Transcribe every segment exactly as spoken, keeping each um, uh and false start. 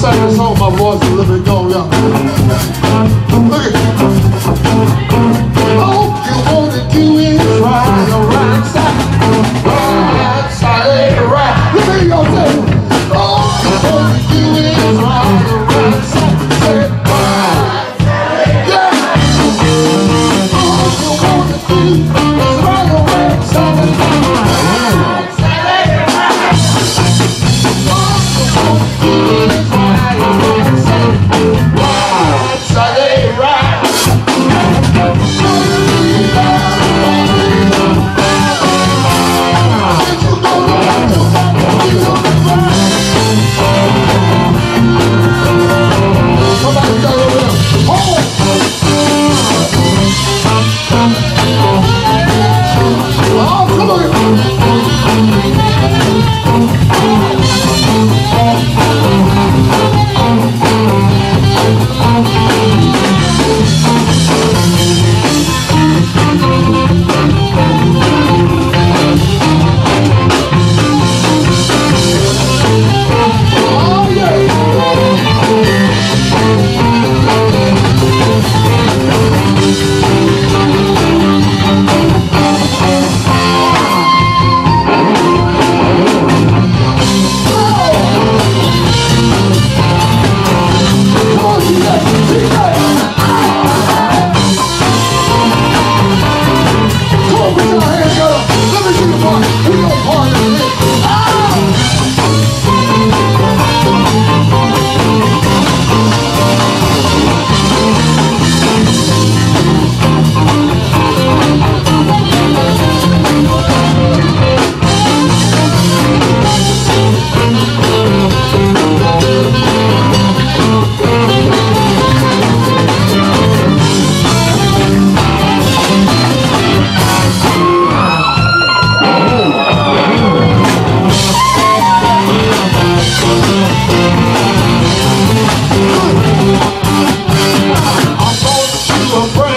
sang this song, my voice is a little bit gone down. Look at it. All you wanna do is ride the right side, right side, right. Let me go say, all you wanna do is ride the right side, say right side, yeah. All you wanna do is ride the right side, right side, right. All you wanna do is ride the right side, right side, right.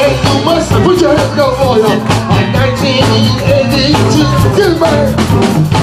Put your hands together for you. Like nineteen eighty-two. Get it back.